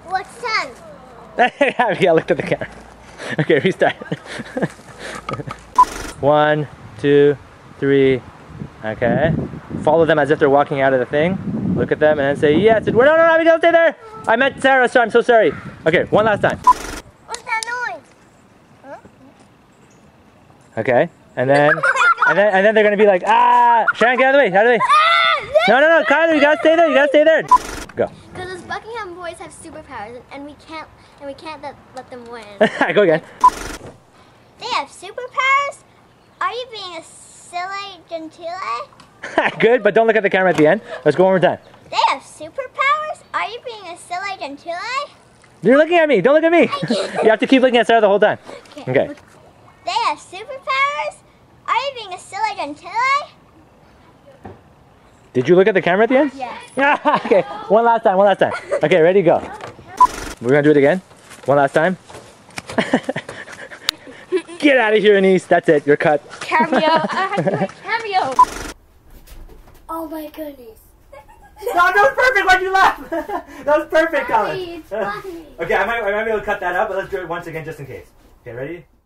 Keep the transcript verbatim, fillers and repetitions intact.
What's ten? Yeah, look at the camera. Okay, restart. One, two, three. Okay. Follow them as if they're walking out of the thing. Look at them and then say yes. No, no, no, no, don't stay there. I meant Sarah. Sorry, I'm so sorry. Okay, one last time. What's that noise? Huh? Okay, and then, and then, and then they're gonna be like, ah, Sharon, get out of the way, out of the way. No, no, no, Kyler, you gotta stay there. You gotta stay there. Go. Because those Buckingham boys have superpowers, and we can't, and we can't let, let them win. Go again. They have superpowers? Are you being a silly gentile? Good, but don't look at the camera at the end. Let's go one more time. They have superpowers? Are you being a silly gentile? You're looking at me. Don't look at me. You have to keep looking at Sarah the whole time. Okay. Okay. They have superpowers? Are you being a silly gentile? Did you look at the camera at the end? Yes. Okay, one last time, one last time. Okay, ready, go. We're gonna do it again. One last time. Get out of here, Anise. That's it. You're cut. Cameo. I have to do a cameo. Oh my goodness. No, that was perfect. Why'd you laugh? That was perfect, Funny, Colin. it's funny. Okay, I might, I might be able to cut that out, but let's do it once again just in case. Okay, ready?